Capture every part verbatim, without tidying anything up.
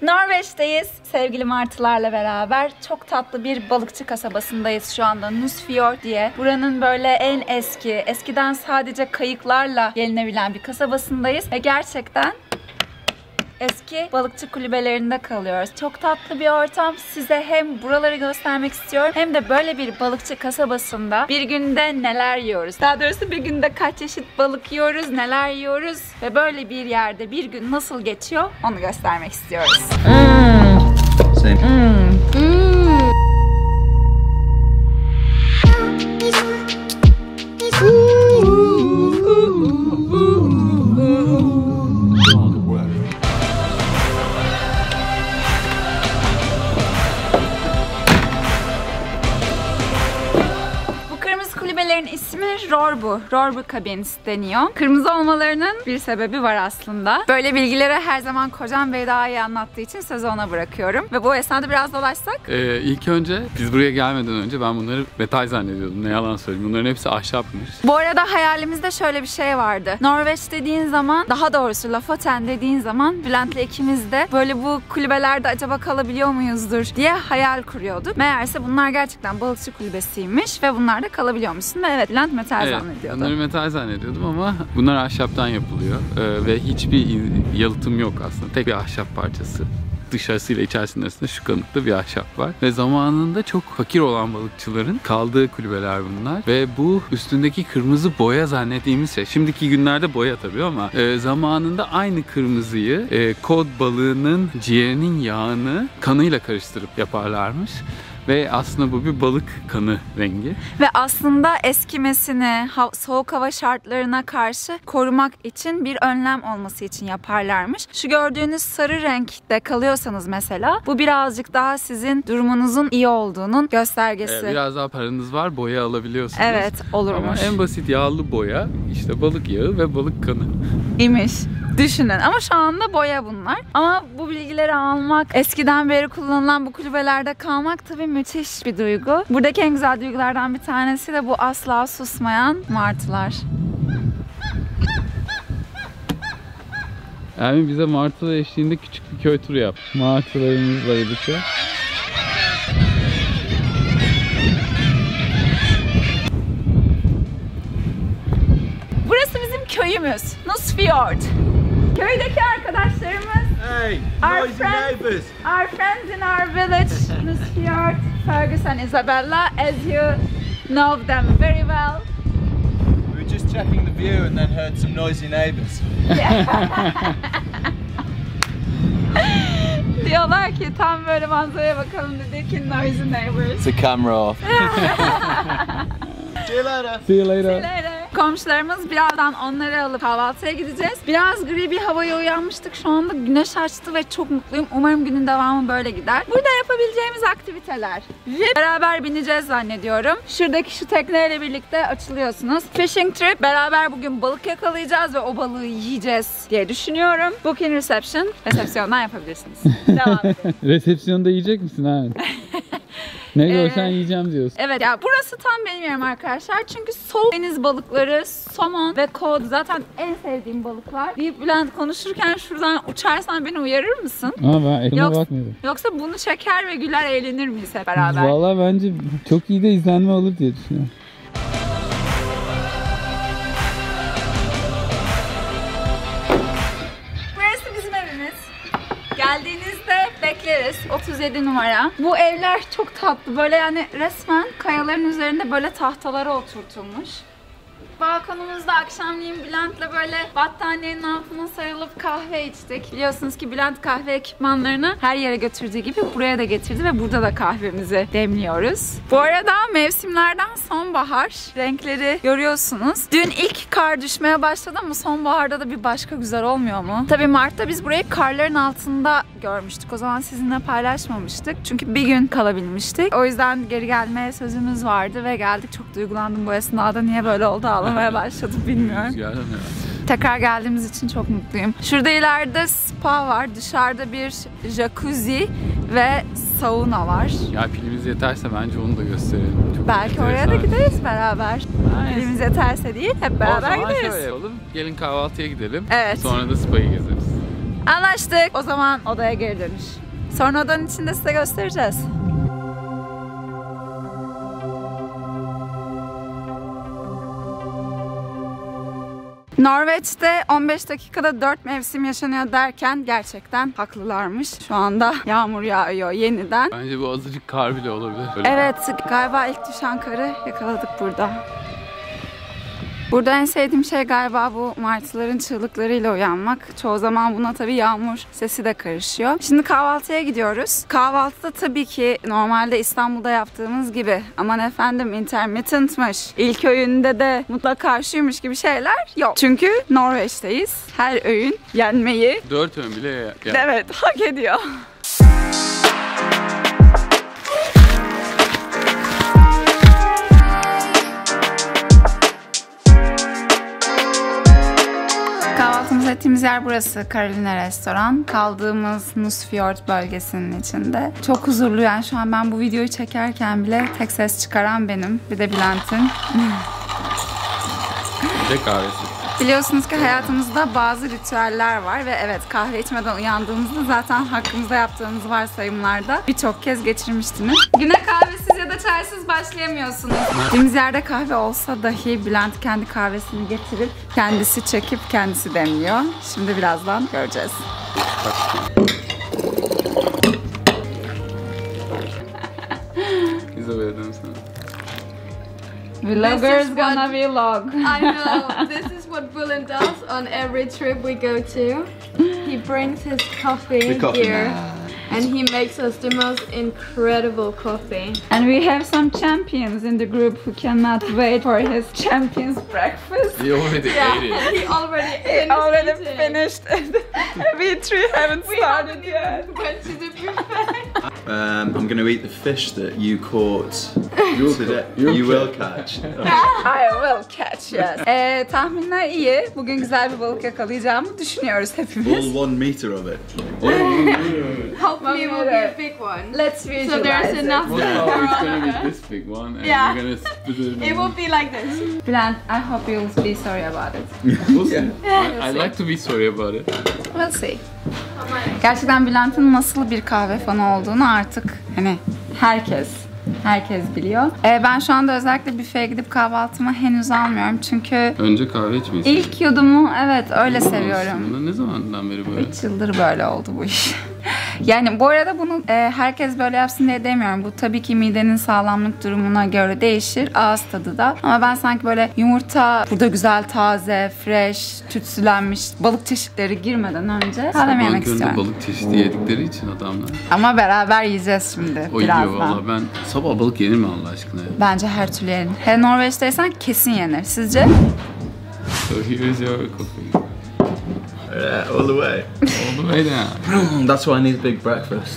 Norveç'teyiz sevgili martılarla beraber. Çok tatlı bir balıkçı kasabasındayız şu anda, Nusfjord diye. Buranın böyle en eski, eskiden sadece kayıklarla gelinebilen bir kasabasındayız. Ve gerçekten eski balıkçı kulübelerinde kalıyoruz. Çok tatlı bir ortam. Size hem buraları göstermek istiyorum hem de böyle bir balıkçı kasabasında bir günde neler yiyoruz. Daha doğrusu bir günde kaç çeşit balık yiyoruz, neler yiyoruz ve böyle bir yerde bir gün nasıl geçiyor onu göstermek istiyoruz. Mm. Mm. Mm. Kulübelerin ismi Rorbu. Rorbu Cabins deniyor. Kırmızı olmalarının bir sebebi var aslında. Böyle bilgileri her zaman kocam Bey daha iyi anlattığı için sözü ona bırakıyorum. Ve bu esnada biraz dolaşsak. Ee, ilk önce biz buraya gelmeden önce ben bunları metal zannediyordum. Ne yalan söyleyeyim. Bunların hepsi ahşapmış. Bu arada hayalimizde şöyle bir şey vardı. Norveç dediğin zaman, daha doğrusu Lofoten dediğin zaman Bülent'le ikimiz de böyle bu kulübelerde acaba kalabiliyor muyuzdur diye hayal kuruyorduk. Meğerse bunlar gerçekten balıkçı kulübesiymiş ve bunlar da kalabiliyormuş. Evet, Bülent metal evet, zannediyordu. Bunları metal zannediyordum ama bunlar ahşaptan yapılıyor ee, ve hiçbir yalıtım yok aslında. Tek bir ahşap parçası. Dışarısıyla içerisinde arasında şu kalınlıkta bir ahşap var. Ve zamanında çok fakir olan balıkçıların kaldığı kulübeler bunlar. Ve bu üstündeki kırmızı boya zannettiğimiz şey. Şimdiki günlerde boya tabii ama e, zamanında aynı kırmızıyı e, kod balığının ciğerinin yağını kanıyla karıştırıp yaparlarmış. Ve aslında bu bir balık kanı rengi. Ve aslında eskimesini, ha soğuk hava şartlarına karşı korumak için bir önlem olması için yaparlarmış. Şu gördüğünüz sarı renkte kalıyorsanız mesela, bu birazcık daha sizin durumunuzun iyi olduğunun göstergesi. Ee, biraz daha paranız var, boya alabiliyorsunuz. Evet, olurmuş. Ama en basit yağlı boya işte balık yağı ve balık kanı. İmiş. Düşünün ama şu anda boya bunlar. Ama bu bilgileri almak, eskiden beri kullanılan bu kulübelerde kalmak tabii müthiş bir duygu. Buradaki en güzel duygulardan bir tanesi de bu asla susmayan martılar. Yani bize martılar eşliğinde küçük bir köy turu yap. Martılarımızla birlikte. Burası bizim köyümüz. Nusfjord. Köydeki arkadaşlarımız, hey, our noisy friends, neighbors. our friends in our village, Nusfjord, Fergus and Isabella, as you know them very well. We were just checking the view and then heard some noisy neighbors. Diyorlar ki tam böyle manzaraya bakalım dedik ki noisy neighbors. It's a camera off. See you later. See you later. See you later. Komşularımız, birazdan onları alıp kahvaltıya gideceğiz. Biraz gri bir havaya uyanmıştık. Şu anda güneş açtı ve çok mutluyum. Umarım günün devamı böyle gider. Burada yapabileceğimiz aktiviteler. Ve beraber bineceğiz zannediyorum. Şuradaki şu tekneyle birlikte açılıyorsunuz. Fishing trip. Beraber bugün balık yakalayacağız ve o balığı yiyeceğiz diye düşünüyorum. Booking reception. Resepsiyondan yapabilirsiniz. Devam edelim. Resepsiyonda yiyecek misin abi? Ne görsen ee, yiyeceğim diyorsun. Evet ya, burası tam benim yerim arkadaşlar. Çünkü soğuk deniz balıkları, somon ve kod zaten en sevdiğim balıklar. Deyip Bülent konuşurken şuradan uçarsan beni uyarır mısın? Ama ben elime yoksa, bakmıyorum. Yoksa bunu çeker ve güler eğlenir miyiz hep beraber? Vallahi bence çok iyi de izlenme olur diye düşünüyorum. Burası bizim evimiz. Geldiğinizde bekleriz. otuz yedi numara. Bu evler çok tatlı. Böyle yani resmen kayaların üzerinde böyle tahtalara oturtulmuş. Balkonumuzda akşamleyin Bülent'le böyle battaniyenin altına sarılıp kahve içtik. Biliyorsunuz ki Bülent kahve ekipmanlarını her yere götürdüğü gibi buraya da getirdi ve burada da kahvemizi demliyoruz. Bu arada mevsimlerden sonbahar, renkleri görüyorsunuz. Dün ilk kar düşmeye başladı ama sonbaharda da bir başka güzel olmuyor mu? Tabii Mart'ta biz burayı karların altında görmüştük. O zaman sizinle paylaşmamıştık. Çünkü bir gün kalabilmiştik. O yüzden geri gelmeye sözümüz vardı ve geldik. Çok duygulandım bu esnada. Niye böyle oldu? Ağlamaya başladım, bilmiyorum. Tekrar geldiğimiz için çok mutluyum. Şurada ileride spa var. Dışarıda bir jacuzzi ve sauna var. Ya pilimiz yeterse bence onu da gösterelim. Çok belki oraya da gideriz beraber. Nice. Pilimiz yeterse değil, hep beraber gideriz. O zaman şöyle yapalım. Gelin kahvaltıya gidelim. Evet. Sonra da spa'yı gezeriz. Anlaştık. O zaman odaya geri dönüş. Sonra odanın içinde size göstereceğiz. Norveç'te on beş dakikada dört mevsim yaşanıyor derken gerçekten haklılarmış. Şu anda yağmur yağıyor yeniden. Bence bu azıcık kar bile olabilir. Böyle. Evet, galiba ilk düşen karı yakaladık burada. Burada en sevdiğim şey galiba bu martıların çığlıklarıyla uyanmak. Çoğu zaman buna tabii yağmur sesi de karışıyor. Şimdi kahvaltıya gidiyoruz. Kahvaltıda tabii ki normalde İstanbul'da yaptığımız gibi aman efendim intermittent'mış, ilk öğünde de mutlaka şuymuş gibi şeyler yok. Çünkü Norveç'teyiz. Her öğün yenmeyi Dört ön bile ya. evet hak ediyor. Kahvaltımızı ettiğimiz yer burası. Carolina Restoran. Kaldığımız Nusfjord bölgesinin içinde. Çok huzurlu yani şu an ben bu videoyu çekerken bile tek ses çıkaran benim. Bir de Bülent'in. Bir de kahvesi. Biliyorsunuz ki hayatımızda bazı ritüeller var ve evet kahve içmeden uyandığımızda zaten hakkımızda yaptığımız varsayımlarda birçok kez geçirmiştiniz. Güne kahvesiz ya da çaysız başlayamıyorsunuz. Gittiğimiz yerde kahve olsa dahi Bülent kendi kahvesini getirip kendisi çekip kendisi demliyor. Şimdi birazdan göreceğiz. İzabel'e dönsene. Vlogger's gonna vlog. I know. This is what Bullen does on every trip we go to. He brings his coffee, The coffee here, man. and he makes us the most incredible coffee. And we have some champions in the group who cannot wait for his champions breakfast. He already Yeah, ate it. he already He finished already eating. finished. We three haven't We started haven't yet. even went to the buffet. Um, I'm going to eat the fish that you caught today. You'll You will catch. I will catch, yes. Ee, tahminler iyi. Bugün güzel bir balık yakalayacağımı düşünüyoruz hepimiz. All one meter of it. Hopefully it will be a big one. Let's visualize So there's it. enough Oh, there it's for all gonna of be us. this big one, and Yeah. we're gonna split it. It will be like this. Bülent, I hope you'll be sorry about it. We'll see. I, I like to be sorry about it. We'll see. Gerçekten Bülent'in nasıl bir kahve fanı olduğunu artık hani herkes herkes biliyor. Ee, ben şu anda özellikle büfeye gidip kahvaltımı henüz almıyorum çünkü Önce kahve içmeyi ilk yudumu evet öyle seviyorum. Aslında ne zamandan beri böyle? üç yıldır böyle oldu bu iş. Yani bu arada bunu e, herkes böyle yapsın diye demiyorum. Bu tabii ki midenin sağlamlık durumuna göre değişir. Ağız tadı da. Ama ben sanki böyle yumurta, burada güzel taze, fresh, tütsülenmiş balık çeşitleri girmeden önce kahvemi yemek Sabahın istiyorum. balık çeşidi yedikleri için adamlar. Ama beraber yiyeceğiz şimdi O yiyor birazdan. valla. Ben sabah balık yenir mi Allah aşkına ya? Bence her türlü yenir. Hele Norveç'teysen kesin yenir. Sizce? So here's your coffee. Yeah, all the way. All the way down. That's why I need a big breakfast.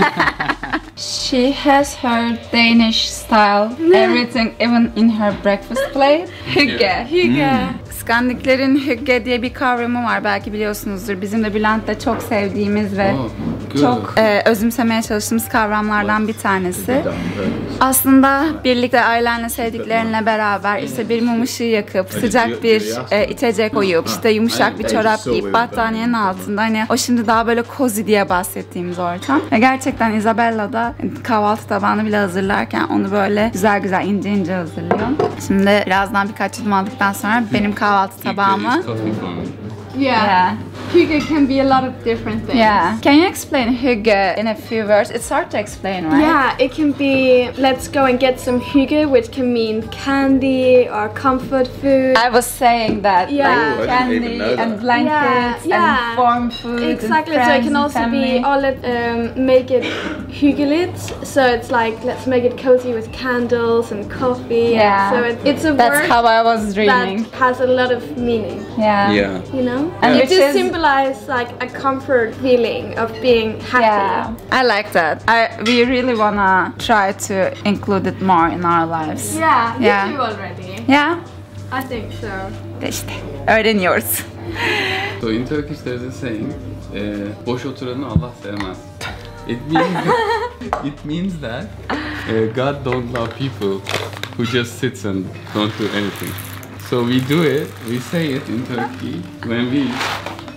She has her Danish style everything even in her breakfast plate. Hygge. Hygge. Skandiklerin hygge diye bir kavramı var. Belki biliyorsunuzdur. Bizim de Bülent'le çok sevdiğimiz ve Oh, good. çok e, özümsemeye çalıştığımız kavramlardan bir tanesi. Aslında birlikte ailenle, sevdiklerinle beraber işte bir mum ışığı yakıp sıcak bir e, içecek koyup işte yumuşak bir çorap giyip battaniyenin altında hani o şimdi daha böyle cozy diye bahsettiğimiz ortam. Ve gerçekten Isabella da kahvaltı tabağını bile hazırlarken onu böyle güzel güzel ince ince hazırlıyor. Şimdi birazdan birkaç yudum aldıktan sonra benim kahvaltı tabağımı Coffee for me. Yeah. yeah. Hygge can be a lot of different things. Yeah. Can you explain hygge in a few words? It's hard to explain, right? Yeah, it can be let's go and get some hygge, which can mean candy or comfort food. I was saying that, Yeah. like Oh, I didn't candy even know that. and blankets Yeah, yeah. and warm food. Exactly, and so it friends can and also family. be all it um, make it hyggeligt. So it's like let's make it cozy with candles and coffee. Yeah. So it, it's a That's word how I was dreaming. that has a lot of meaning. Yeah. Yeah. You know, And it which just is- symbolizes like a comfort feeling of being happy. Yeah, I like that. I we really wanna try to include it more in our lives. Yeah, you Yeah. do already. Yeah. I think so. İşte öğreniyoruz. So in Turkish there's a saying, eh, boş oturanı Allah sevmez. It means that, it means that eh, God don't love people who just sits and don't do anything. So we do it, we say it in Turkey when we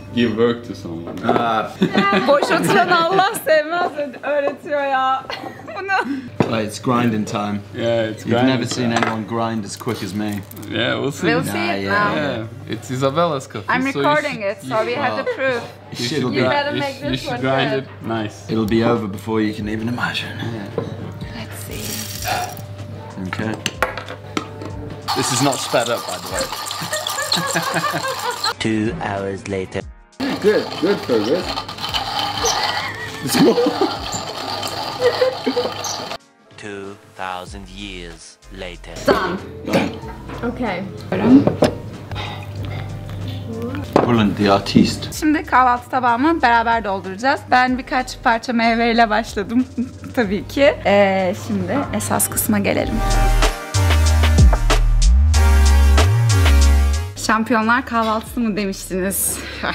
give work to someone. Uh, Boş oturan Allah sevmez öğretiyor ya. Bunu. well, it's grinding time. Yeah, it's You've grinding never seen anyone grind as quick as me. Yeah, we'll see. We'll see Yeah, it yeah, now. Yeah, it's Isabella's coffee. I'm so you recording should- it, so we have the proof. You should, It'll You be, better you make should- you this should one grind good. it nice. it'll be over before you can even imagine. Let's see. Okay. This is not sped up, by the way. Two hours later. Good, good progress. Two thousand years later. Done. Okay. Roland the artiste. Şimdi kahvaltı tabağımı beraber dolduracağız. Ben birkaç parça meyveyle başladım tabii ki. Ee, şimdi esas kısma gelelim. Şampiyonlar kahvaltısı mı demiştiniz?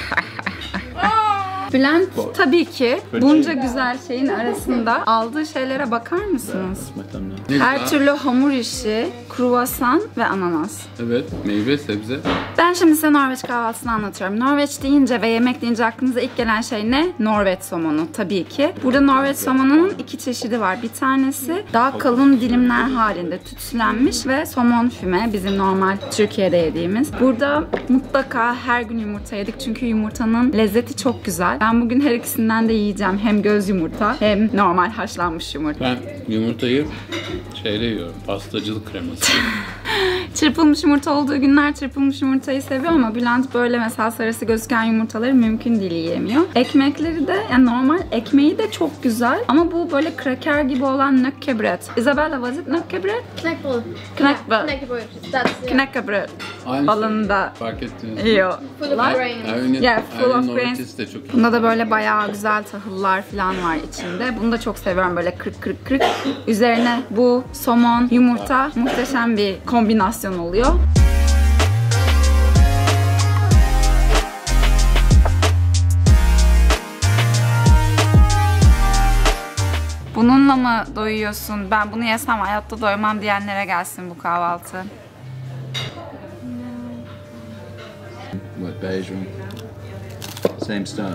Bülent tabii ki bunca güzel şeyin arasında aldığı şeylere bakar mısınız? Ne Her güzel. türlü hamur işi, kruvasan ve ananas. Evet, meyve, sebze. Ben şimdi size Norveç kahvaltısını anlatıyorum. Norveç deyince ve yemek deyince aklınıza ilk gelen şey ne? Norveç somonu tabii ki. Burada Norveç somonunun iki çeşidi var. Bir tanesi daha kalın dilimler halinde tütsülenmiş ve somon füme, bizim normal Türkiye'de yediğimiz. Burada mutlaka her gün yumurta yedik çünkü yumurtanın lezzeti çok güzel. Ben bugün her ikisinden de yiyeceğim. Hem göz yumurta hem normal haşlanmış yumurta. Ben yumurtayı şeyle yiyorum, pastacılık kreması. Çırpılmış yumurta olduğu günler çırpılmış yumurtayı seviyor ama Bülent böyle mesela sarısı gözüken yumurtaları mümkün değil yiyemiyor. Ekmekleri de yani normal ekmeği de çok güzel ama bu böyle kraker gibi olan knäckebröd. Isabella, was it knäckebröd? Knäckebröd. Knäckebröd. Knäckebröd. That's yeah. Knäckebröd. Aynı Balında. şey, fark ettiniz mi? Yok. Full of grains. Erwin'in Yeah, full of Erwin'in grains. Norveç'isi de çok iyi. Bunda da böyle bayağı güzel tahıllar falan var içinde. Bunu da çok seviyorum böyle kırk kırk kırk. Üzerine bu somon, yumurta muhteşem bir kombinasyon oluyor. Bununla mı doyuyorsun? Ben bunu yesem hayatta doymam diyenlere gelsin bu kahvaltı. What, beige one? Same style.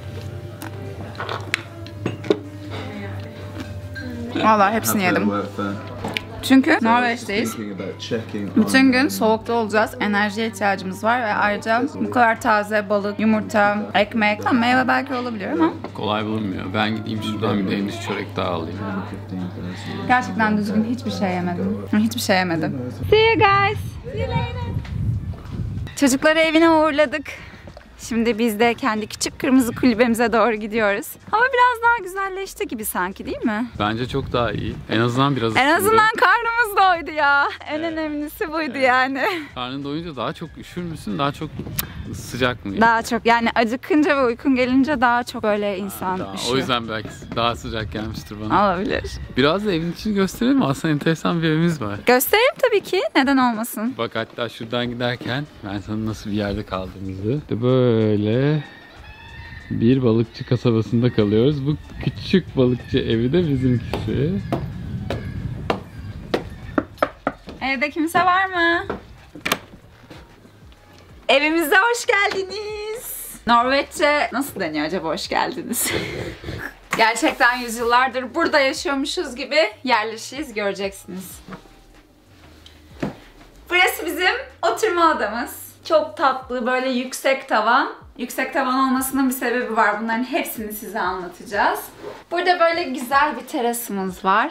Vallahi hepsini Have to yedim. work for- Çünkü Norveç'teyiz. Thinking about checking Bütün on- gün soğukta olacağız. Enerjiye ihtiyacımız var ve ayrıca bu kadar taze balık, yumurta, ekmek, tamam, meyve belki olabilir ama Kolay bulunmuyor. Ben gideyim şuradan bir peynir çörek daha alayım. gerçekten düzgün hiçbir şey yemedim. Hiçbir şey yemedim. See you guys. See you later. Çocukları evine uğurladık. Şimdi biz de kendi küçük kırmızı kulübemize doğru gidiyoruz. Hava biraz daha güzelleşti gibi sanki, değil mi? Bence çok daha iyi. En azından biraz En ısındı. azından karnımız doydu ya. En önemlisi buydu yani. Karnın doyunca daha çok üşür müsün? Daha çok sıcak mı? Daha çok yani acıkınca ve uykun gelince daha çok böyle insan Daha- üşüyor. o yüzden belki daha sıcak gelmiştir bana. Olabilir. Biraz da evin içini gösterelim mi? Aslında enteresan bir evimiz var. Göstereyim tabii ki. Neden olmasın? Bak hatta şuradan giderken ben sana nasıl bir yerde kaldığımızı. İşte böyle bir balıkçı kasabasında kalıyoruz. Bu küçük balıkçı evi de bizimkisi. Evde kimse var mı? Evimize hoş geldiniz. Norveççe nasıl deniyor acaba hoş geldiniz? Gerçekten yüzyıllardır burada yaşıyormuşuz gibi yerleşiyiz, göreceksiniz. Burası bizim oturma odamız. Çok tatlı, böyle yüksek tavan. Yüksek tavan olmasının bir sebebi var. Bunların hepsini size anlatacağız. Burada böyle güzel bir terasımız var.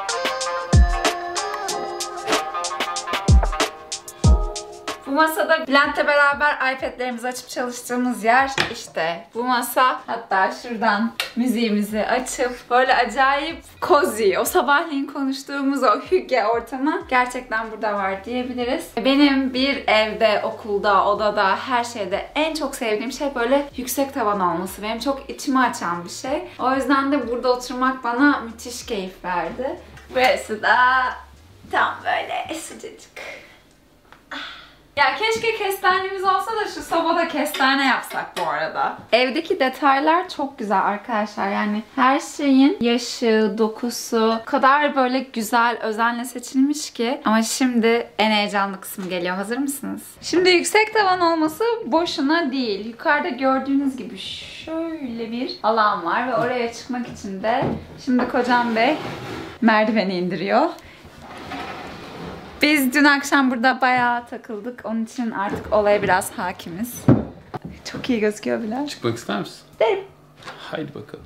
Bu masada Bülent'le beraber iPad'lerimizi açıp çalıştığımız yer işte bu masa. Hatta şuradan müziğimizi açıp böyle acayip cozy, o sabahleyin konuştuğumuz o hügge ortamı gerçekten burada var diyebiliriz. Benim bir evde, okulda, odada, her şeyde en çok sevdiğim şey böyle yüksek tavan olması. Benim çok içimi açan bir şey. O yüzden de burada oturmak bana müthiş keyif verdi. Burası da tam böyle sıcacık. Ya keşke kestanemiz olsa da şu sobada kestane yapsak bu arada. Evdeki detaylar çok güzel arkadaşlar. Yani her şeyin yaşı, dokusu o kadar böyle güzel, özenle seçilmiş ki. Ama şimdi en heyecanlı kısmı geliyor. Hazır mısınız? Şimdi yüksek tavan olması boşuna değil. Yukarıda gördüğünüz gibi şöyle bir alan var ve oraya çıkmak için de şimdi kocam bey merdiveni indiriyor. Biz dün akşam burada bayağı takıldık. Onun için artık olaya biraz hakimiz. Çok iyi gözüküyor bile. Çıkmak ister misin? Derim. Haydi bakalım.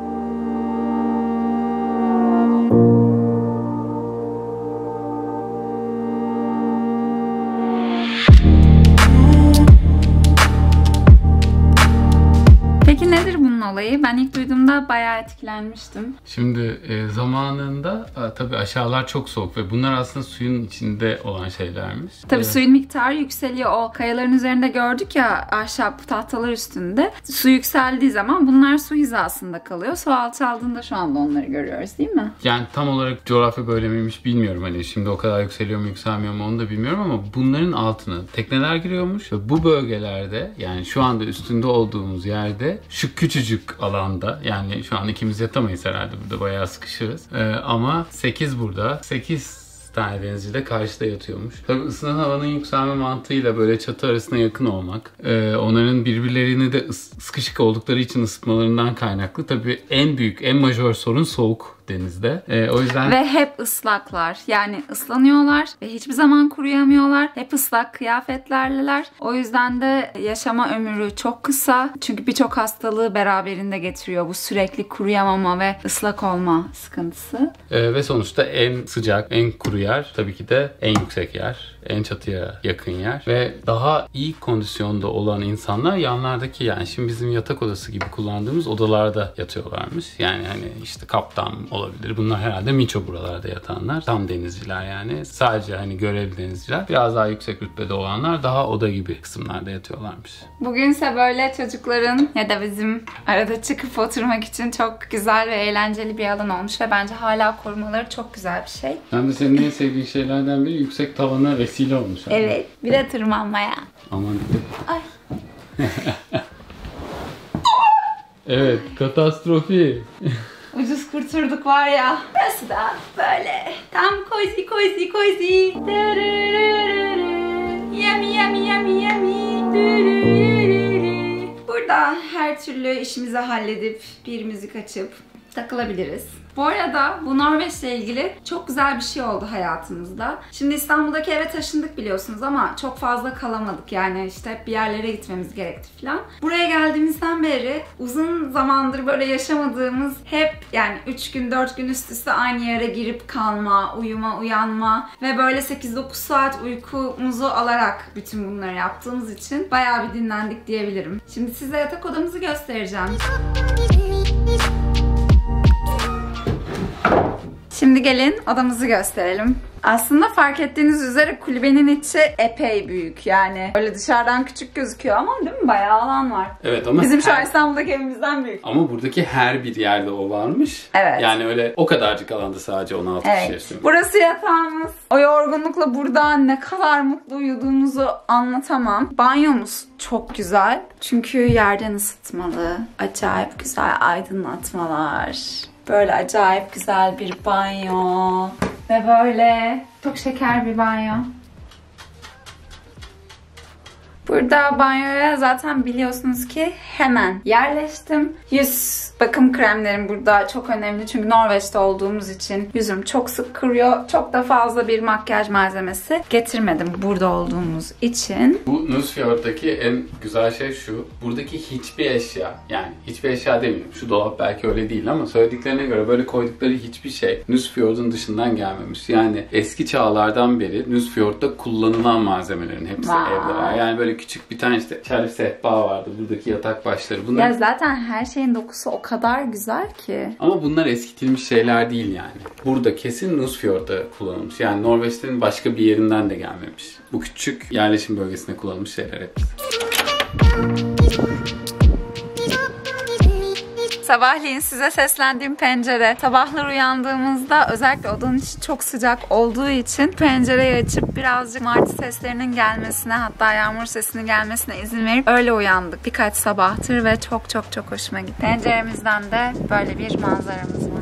Peki nedir bunun olayı? Ben ilk duyduğumda bayağı etkilenmiştim. Şimdi e, zamanında a, tabii aşağılar çok soğuk ve bunlar aslında suyun içinde olan şeylermiş. Tabii Ee, suyun miktarı yükseliyor. O kayaların üzerinde gördük ya, ahşap tahtalar üstünde. Su yükseldiği zaman bunlar su hizasında kalıyor. Su alçaldığında şu anda onları görüyoruz değil mi? Yani tam olarak coğrafya böyle miymiş bilmiyorum. Hani şimdi o kadar yükseliyor mu yükselmiyor mu onu da bilmiyorum ama bunların altına tekneler giriyormuş ve bu bölgelerde, yani şu anda üstünde olduğumuz yerde, şu küçücük alanda, yani şu an ikimiz yatamayız herhalde burada, bayağı sıkışırız. Ee, ama sekiz burada, sekiz tane denizci de karşıda yatıyormuş. Tabii ısınan havanın yükselme mantığıyla böyle çatı arasına yakın olmak, e, onların birbirlerini de ıs- sıkışık oldukları için ısıtmalarından kaynaklı. Tabii en büyük, en majör sorun soğuk denizde. E, o yüzden... Ve hep ıslaklar. Yani ıslanıyorlar ve hiçbir zaman kuruyamıyorlar. Hep ıslak kıyafetlerleler. O yüzden de yaşama ömrü çok kısa. Çünkü birçok hastalığı beraberinde getiriyor bu sürekli kuruyamama ve ıslak olma sıkıntısı. E, ve sonuçta en sıcak, en kuru yer tabii ki de en yüksek yer. En çatıya yakın yer. Ve daha iyi kondisyonda olan insanlar yanlardaki, yani şimdi bizim yatak odası gibi kullandığımız odalarda yatıyorlarmış. Yani hani işte kaptan olabilir. Bunlar herhalde miço buralarda yatanlar. Tam denizciler yani. Sadece hani görevli denizciler. Biraz daha yüksek rütbede olanlar daha oda gibi kısımlarda yatıyorlarmış. Bugünse böyle çocukların ya da bizim arada çıkıp oturmak için çok güzel ve eğlenceli bir alan olmuş ve bence hala korumaları çok güzel bir şey. Hem de senin en sevdiğin şeylerden biri yüksek tavana vesile olmuş. Abi. Evet. Bir de tırmanmaya. Aman dikkat. Ay. Evet, katastrofi. Ucuz kurtulduk var ya. Burası da böyle tam cozy cozy cozy. Yummy yummy yummy yummy. Burada her türlü işimizi halledip bir müzik açıp takılabiliriz. Bu arada bu Norveç'le ilgili çok güzel bir şey oldu hayatımızda. Şimdi İstanbul'daki eve taşındık biliyorsunuz ama çok fazla kalamadık. Yani işte hep bir yerlere gitmemiz gerekti falan. Buraya geldiğimizden beri uzun zamandır böyle yaşamadığımız, hep yani üç gün dört gün üst üste aynı yere girip kalma, uyuma, uyanma ve böyle sekiz dokuz saat uykumuzu alarak bütün bunları yaptığımız için bayağı bir dinlendik diyebilirim. Şimdi size yatak odamızı göstereceğim. Şimdi gelin odamızı gösterelim. Aslında fark ettiğiniz üzere kulübenin içi epey büyük. Yani öyle dışarıdan küçük gözüküyor ama değil mi? Bayağı alan var. Evet ama bizim şu her... an İstanbul'daki evimizden büyük. Ama buradaki her bir yerde o varmış. Evet. Yani öyle o kadarcık alanda sadece on altı Evet. kişi yaşıyor. Burası yatağımız. O yorgunlukla burada ne kadar mutlu uyuduğumuzu anlatamam. Banyomuz çok güzel. Çünkü yerden ısıtmalı. Acayip güzel aydınlatmalar. Böyle acayip güzel bir banyo. Ve böyle çok şeker bir banyo. Burada banyoya zaten biliyorsunuz ki hemen yerleştim. Yüz bakım kremlerim burada çok önemli. Çünkü Norveç'te olduğumuz için yüzüm çok sık kuruyor. Çok da fazla bir makyaj malzemesi getirmedim burada olduğumuz için. Bu Nusfjord'daki en güzel şey şu. Buradaki hiçbir eşya, yani hiçbir eşya demeyeyim. Şu dolap belki öyle değil ama söylediklerine göre böyle koydukları hiçbir şey Nusfjord'un dışından gelmemiş. Yani eski çağlardan beri Nusfjord'da kullanılan malzemelerin hepsi Vay. evde var. Yani böyle küçük bir tane işte şerif sehpa vardı. Buradaki yatak başları. Bunlar... Ya zaten her şeyin dokusu o kadar güzel ki. Ama bunlar eskitilmiş şeyler değil yani. Burada kesin Nusfjord'da kullanılmış. Yani Norveç'in başka bir yerinden de gelmemiş. Bu küçük yerleşim bölgesinde kullanılmış şeyler hepsi. Sabahleyin size seslendiğim pencere. Sabahlar uyandığımızda özellikle odanın içi çok sıcak olduğu için pencereyi açıp birazcık martı seslerinin gelmesine, hatta yağmur sesinin gelmesine izin verip öyle uyandık birkaç sabahtır ve çok çok çok hoşuma gitti. Penceremizden de böyle bir manzaramız var.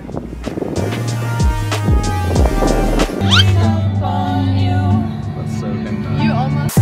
That's so big. You almost.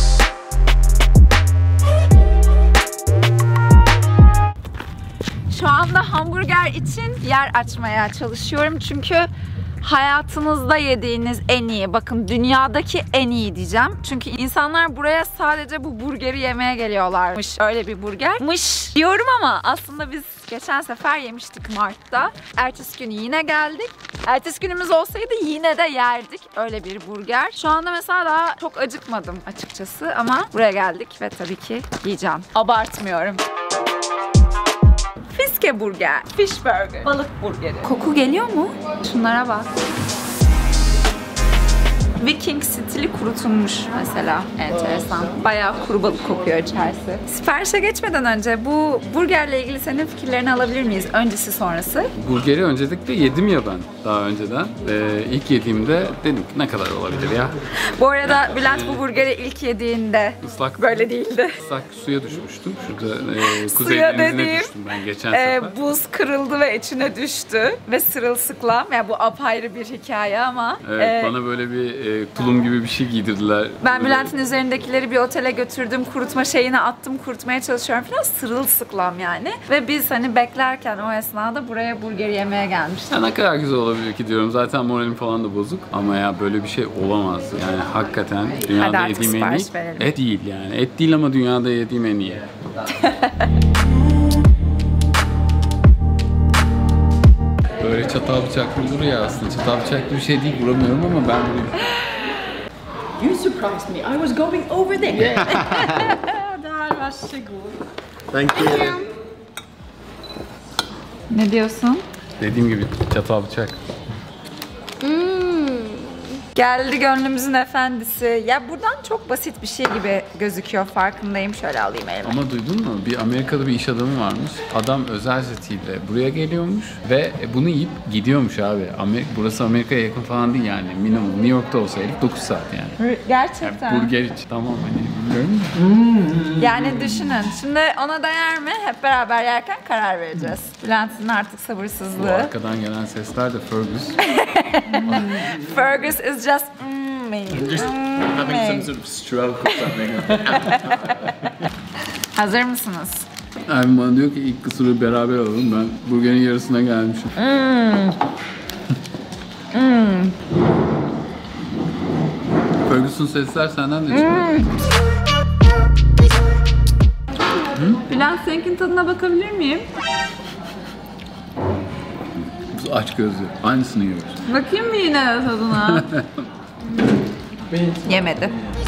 Şu anda hamburger için yer açmaya çalışıyorum çünkü hayatınızda yediğiniz en iyi, bakın dünyadaki en iyi diyeceğim. Çünkü insanlar buraya sadece bu burgeri yemeye geliyorlarmış. Öyle bir burgermiş diyorum ama aslında biz geçen sefer yemiştik Mart'ta. Ertesi gün yine geldik. Ertesi günümüz olsaydı yine de yerdik öyle bir burger. Şu anda mesela daha çok acıkmadım açıkçası ama buraya geldik ve tabii ki yiyeceğim. Abartmıyorum. Fiske burger, fish burger, balık burgeri. Koku geliyor mu? Şunlara bak. Viking stili kurutulmuş mesela. Enteresan. Bayağı kuru balık kokuyor içerisi. Siparişe geçmeden önce bu burgerle ilgili senin fikirlerini alabilir miyiz? Öncesi sonrası. Burgeri öncelikle yedim ya ben daha önceden. Ee, ilk yediğimde dedim ki ne kadar olabilir ya? Bu arada Bülent bu burgeri ilk yediğinde Islak, böyle değildi. ıslak suya düşmüştüm. Şurada e, Kuzey Suya Denizi'ne dediğim, düştüm ben geçen Ee, sefer. buz kırıldı ve içine düştü. Ve sırılsıklam. Yani bu apayrı bir hikaye ama. Evet, e, bana böyle bir e, tulum gibi bir şey giydirdiler. Ben Böyle- Bülent'in üzerindekileri bir otele götürdüm, kurutma şeyine attım, kurutmaya çalışıyorum falan, sırılsıklam yani. Ve biz hani beklerken o esnada buraya burger yemeye gelmiştik. Ya ne kadar güzel olabilir ki diyorum. Zaten moralim falan da bozuk. Ama ya böyle bir şey olamaz. Yani hakikaten dünyada Hadi artık yediğim en iyi. sipariş verelim. Et değil yani. Et değil ama dünyada yediğim en iyi. Böyle çatal bıçaklı olur ya aslında. Çatal bıçaklı bir şey değil, vuramıyorum ama ben vuruyorum. You surprised me. I was going over there. Thank you. Ne diyorsun? Dediğim gibi çatal bıçak. Geldi gönlümüzün efendisi. Ya buradan çok basit bir şey gibi gözüküyor, farkındayım. Şöyle alayım elime. Ama duydun mu? Bir Amerika'da bir iş adamı varmış. Adam özel jetiyle buraya geliyormuş ve bunu yiyip gidiyormuş abi. Amerika, burası Amerika'ya yakın falan değil yani. Minimum New York'ta olsaydık dokuz saat yani. Gerçekten. Yani burger için. Tamam hani bilmiyorum da. Yani düşünün. Şimdi ona değer mi? Hep beraber yerken karar vereceğiz. Bülent'in artık Bu sabırsızlığı. arkadan gelen sesler de Fergus. Fergus is just mm, me. Just Mm, having me. some sort of stroke or something. Hazır mısınız? Abim bana diyor ki ilk kısırı beraber alalım. Ben burgerin yarısına gelmişim. Fergus'un sesler senden de çıkıyor. Bülent seninkinin tadına bakabilir miyim? Biz aç gözlü. Aynısını yiyoruz. Bakayım mı yine tadına? Yemedi.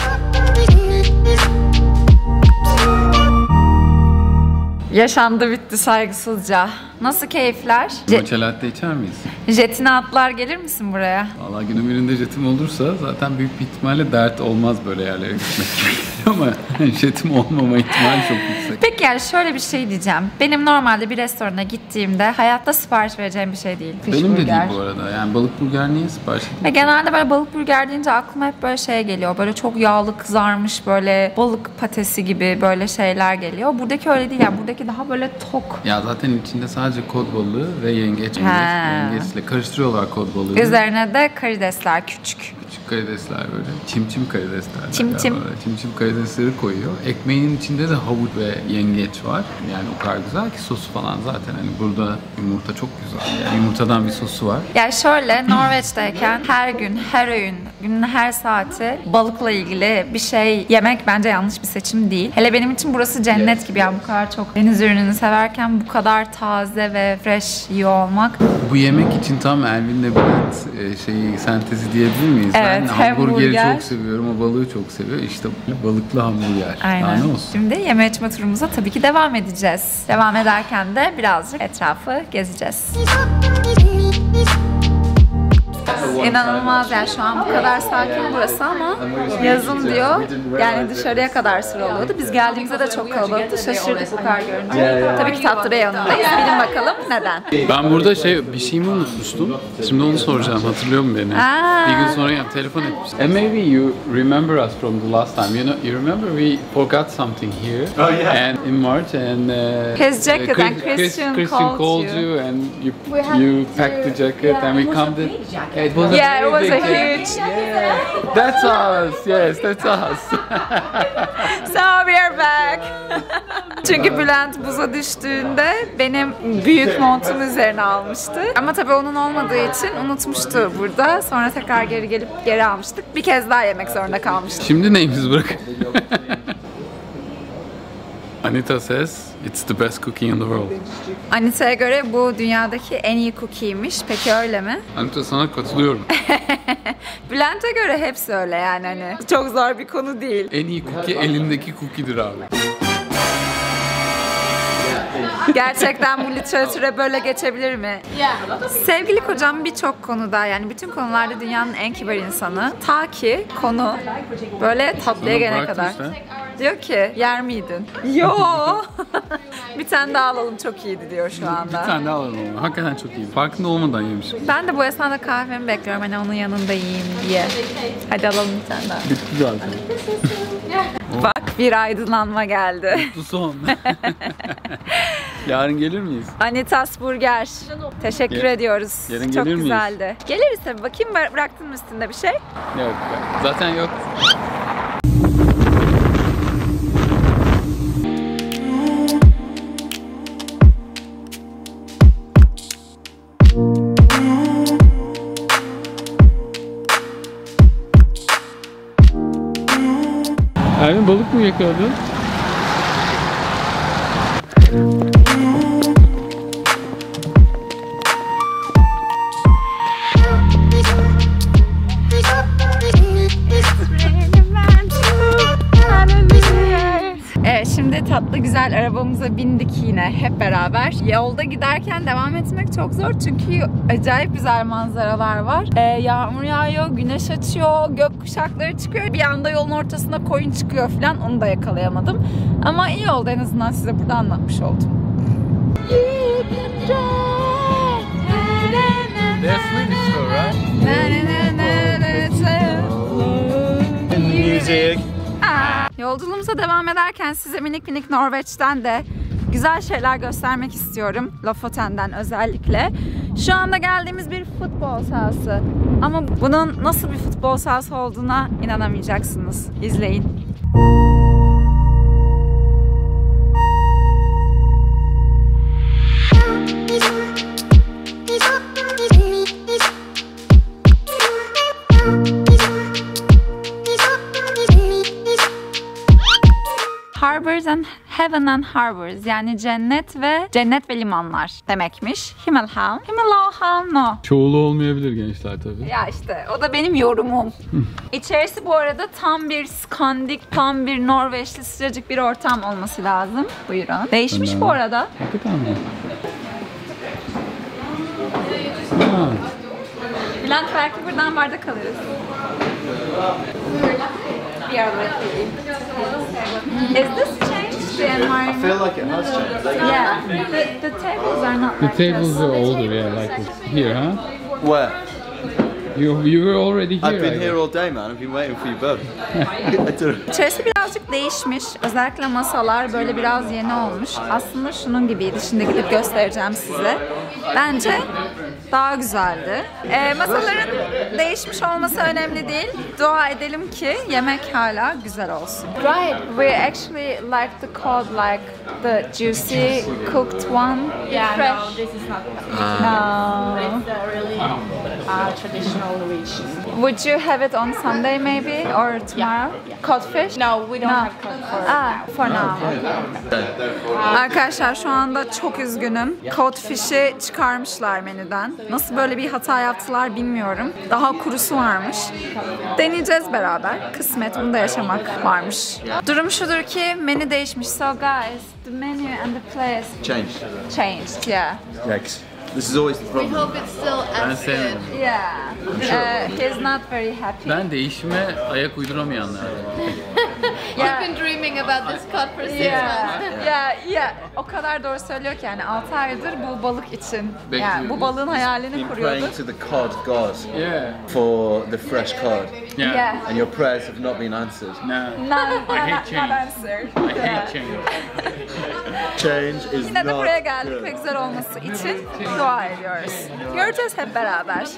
Yaşandı bitti saygısızca. Nasıl keyifler? Je- Matcha latte içer miyiz? jetine atlar gelir misin buraya? Valla günün birinde jetim olursa zaten büyük bir ihtimalle dert olmaz böyle yerlere gitmek. Ama jetim olmama ihtimali çok yüksek. Peki yani şöyle bir şey diyeceğim. Benim normalde bir restorana gittiğimde hayatta sipariş vereceğim bir şey değil. Fish Benim de burger. değil bu arada. Yani balık burger niye sipariş edeyim? Ve genelde böyle balık burger deyince aklıma hep böyle şey geliyor. Böyle çok yağlı kızarmış böyle balık patesi gibi böyle şeyler geliyor. Buradaki öyle değil yani. Buradaki daha böyle tok. Ya zaten içinde sadece kod balığı ve yengeç. Ha. Yengeç, yengeçle karıştırıyorlar kod balığı. Üzerine de karidesler küçük. Küçük karidesler böyle. Çim çim karidesler. Çim galiba çim. böyle. Çim çim karidesleri koyuyor. Ekmeğin içinde de havuç ve yengeç var. Yani o kadar güzel ki sosu falan zaten. Hani burada yumurta çok güzel. Yani yumurtadan bir sosu var. Yani şöyle Norveç'teyken her gün, her öğün, günün her saati balıkla ilgili bir şey yemek bence yanlış bir seçim değil. Hele benim için burası cennet gibi yani bu kadar çok deniz ürününü severken bu kadar taze ve fresh yiyor olmak. Bu yemek için tam Elvin'le Bülent e, şeyi sentezi diyebilir miyiz? Evet, ben hamburgeri hamburger. çok seviyorum, o balığı çok seviyor. İşte balıklı hamburger. Daha Aynen. ne olsun? Şimdi yeme içme turumuza tabii ki devam edeceğiz. Devam ederken de birazcık etrafı gezeceğiz. İnanılmaz yani şu an bu kadar sakin burası ama yazın diyor yani dışarıya kadar sıra oluyordu. Biz geldiğimizde de çok kalabalıktı. Şaşırdık bu kadar görünce. Tabii ki tatlı reyonundayız. Bilin bakalım neden? Ben burada şey bir şeyimi unutmuştum. Şimdi onu soracağım. Hatırlıyor mu beni? Aa. Bir gün sonra yani telefon etmiştim. And maybe you remember us from the last time. You know, you remember we forgot something here. Oh, yeah. And in March and uh, His jacket Chris- and Christian Chris- called called you. you and you We had you to- packed the jacket and we come to. It was a Yeah, it very was a big jacket. huge. Yeah, that's us. Yes, that's us. So we are back. Çünkü Bülent buza düştüğünde benim büyük montumu üzerine almıştı. Ama tabii onun olmadığı için unutmuştu burada. Sonra tekrar geri gelip geri almıştık. Bir kez daha yemek zorunda kalmıştık. Şimdi neyimiz bırak? Anita says it's the best cookie in the world. Anita'ya göre bu dünyadaki en iyi cookie'ymiş. Peki öyle mi? Anita sana katılıyorum. Bülent'e göre hepsi öyle yani hani. Çok zor bir konu değil. En iyi cookie elindeki cookie'dir abi. Gerçekten bu literatüre böyle geçebilir mi? Sevgili kocam birçok konuda yani bütün konularda dünyanın en kibar insanı. Ta ki konu böyle tatlıya Sana gelene bıraktı kadar. işte. Diyor ki yer miydin? Yo. Bir tane daha alalım çok iyiydi diyor şu Bir anda. tane daha alalım onu. Hakikaten çok iyi. Farkında olmadan yemişim. Ben de bu esnada kahvemi bekliyorum hani onun yanında yiyeyim diye. Hadi alalım bir tane daha. Bitti zaten. Bak bir aydınlanma geldi. Bu son. Yarın gelir miyiz? Anitas Burger. Teşekkür Yarın- ediyoruz. yarın Çok gelir miyiz? güzeldi. Geliriz tabii. Bakayım bıra- bıraktın mı üstünde bir şey? Yok. Zaten yok. Ermin balık mı yakaladın? Evet şimdi tatlı güzel arabamıza bindik yine hep beraber. Yolda giderken devam etmek çok zor çünkü acayip güzel manzaralar var. Ee, yağmur yağıyor, güneş açıyor, gök kuşakları çıkıyor. Bir anda yolun ortasında koyun çıkıyor falan onu da yakalayamadım. Ama iyi oldu en azından size burada anlatmış oldum. They're Swedish though, right? Music. Yolculuğumuza devam ederken size minik minik Norveç'ten de güzel şeyler göstermek istiyorum. Lofoten'den özellikle. Şu anda geldiğimiz bir futbol sahası. Ama bunun nasıl bir futbol sahası olduğuna inanamayacaksınız. İzleyin. Harbors and Heaven and Harbors yani cennet ve cennet ve limanlar demekmiş. Himmelhavn. Himmelhavn no. Çoğulu olmayabilir gençler tabii. Ya işte o da benim yorumum. İçerisi bu arada tam bir Skandik, tam bir Norveçli sıcacık bir ortam olması lazım. Buyurun. Değişmiş Önemli. bu arada. Hakikaten mi? Ha. Bülent belki buradan bardak alırız. Bir ara bakayım. Is this changed the I environment? feel like it has changed. Yeah. The, the tables are not The like tables this. are older, yeah, like this. Here, huh? Where? You you were already here. I've been I here guess. all day, man. I've been waiting for you both. I don't. İçerisi birazcık değişmiş. Özellikle masalar böyle biraz yeni olmuş. Aslında şunun gibiydi. Şimdi gidip göstereceğim size. Bence daha güzeldi. Ee, masaların değişmiş olması önemli değil. Dua edelim ki yemek hala güzel olsun. Right. We actually like the cold, like the juicy cooked one. Yeah, Fresh. no, this is not. No. It's uh, really uh, traditional Norwegian. Would you have it on Sunday maybe or tomorrow? Codfish? No, we don't No. have cod for. Ah, for now. Arkadaşlar şu anda çok üzgünüm. Codfish'i çıkarmışlar menüden. Nasıl böyle bir hata yaptılar bilmiyorum. Daha kurusu varmış. Deneyeceğiz beraber. Kısmet bunu da yaşamak varmış. Durum şudur ki menü değişmiş. So guys, the menu and the place Changed. changed. Yeah. Yikes. This is always the We problem. hope it's still Ben as sevmedim. good. Yeah. Uh, he's not very happy. Ben değişime ayak uyduramayanlardım. You've been dreaming about this cut for six Yeah, months. yeah, yeah. O kadar doğru söylüyor ki yani altı aydır bu balık için. Yani Bekliyoruz. bu balığın hayalini Been kuruyordu. praying to the cod god Yeah. for the fresh cod, Yeah. Yeah. and your prayers have not been answered. No. Not, I hate not, change. not answered. I Yeah. hate change. Change is Yine de not buraya geldik good. ve güzel olması için dua ediyoruz. Göreceğiz hep beraber.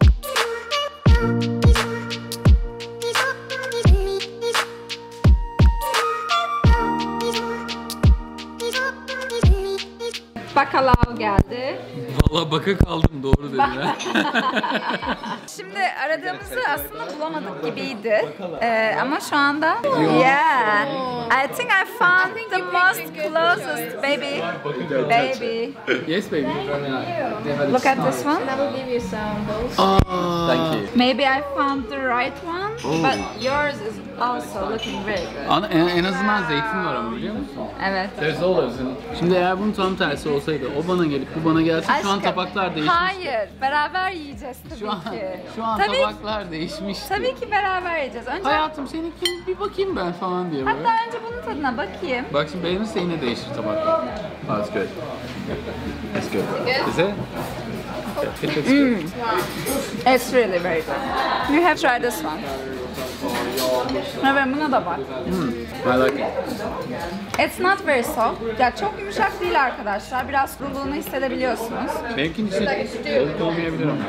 Bakalau geldi. Valla baka kaldım doğru dediler. Şimdi aradığımızı aslında bulamadık gibiydi. Ee, ama şu anda yeah. I think I found the most closest baby. Baby. Yes baby. Look at this one. I will give you some bowls. Thank you. Maybe I found the right one, but yours is also looking very good. Ana- En, en azından zeytin var ama biliyor musun? Evet. There's always. Şimdi eğer bunun tam tersi olsaydı o bana gelip bu bana gelse şu an Aşkım, tabaklar değişmiş. hayır, beraber yiyeceğiz tabii Şu an, ki. şu an tabii, tabaklar değişmişti. tabii ki beraber yiyeceğiz. Önce Hayatım seninki bir bakayım ben falan diye böyle. hatta önce bunun tadına bakayım. Bak şimdi beğenirse yine değişir tabaklar. Oh, that's good. That's good. Is it? It looks good. It's really very good. You have tried this one. Evet, buna da bak. I like it. It's not very soft. Ya çok yumuşak değil arkadaşlar. Biraz kuruluğunu hissedebiliyorsunuz. Benimkinin içi balık olmayabilir ama.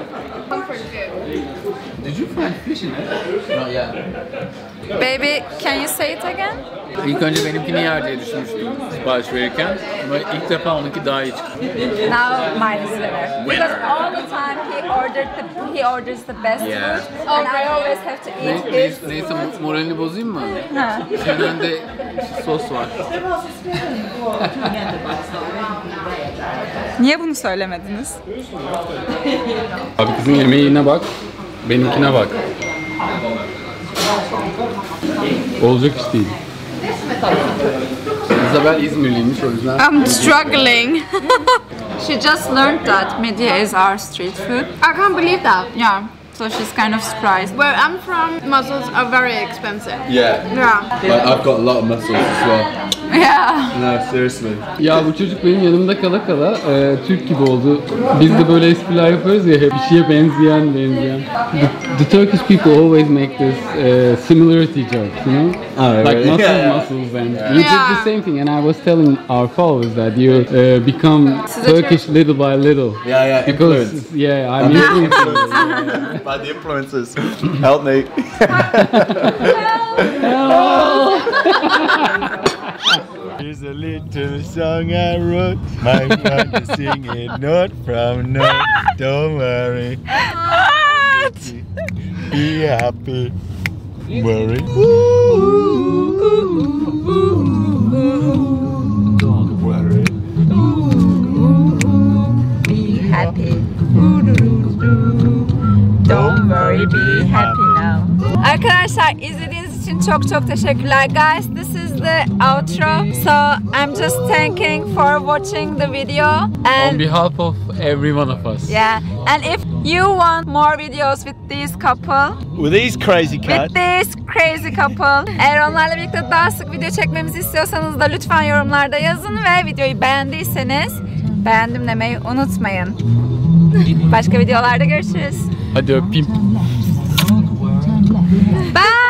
Did you find fish in it? Not yet. Baby, can you say it again? İlk önce benimkini yer diye düşünmüştüm sipariş verirken ama ilk defa onunki daha iyi çıktı. Now mine is winner. Because all the time he ordered the he orders the best Yeah. food, and I always have to Ne, eat ne, his. neyse moralini bozayım mı? Ha. Şeyden de sos var. Niye bunu söylemediniz? Abi kızın yemeğine bak, benimkine bak. Olacak iş değil. İzabel İzmirliymiş o yüzden. I'm struggling. She just learned that midye is our street food. I can't believe that. Yeah, so she's kind of surprised. Where I'm from, mussels are very expensive. Yeah. Yeah. But I've got a lot of muscles as well. Yeah. No, seriously. Ya bu çocuk benim yanımda kala kala e, Türk gibi oldu. Biz de böyle espriler yaparız ya hep bir şeye benzeyen benzeyen. The, the Turkish people always make this uh, similarity jokes, you know? Oh, Like really? muscles, Yeah. muscles, and you did the same thing. And I was telling our followers that you uh, become Siz de Turkish little by little. Yeah, yeah. Because Influence. yeah, I'm influencing. By the influencers. Help me. Here's a little song I wrote. My friend is singing note from note. Don't worry. Be happy. Worry. Don't worry. Be happy. Don't worry, be happy now. Arkadaşlar izlediğiniz için çok çok teşekkürler. Guys, this is the outro. So I'm just thanking for watching the video. On And behalf of every one of us. yeah, and if you want more videos with this couple, With these crazy with cats. this crazy couple, eğer onlarla birlikte daha sık video çekmemizi istiyorsanız da lütfen yorumlarda yazın ve videoyu beğendiyseniz beğendim demeyi unutmayın. Başka videolarda görüşürüz. Hadi öpeyim. Bye.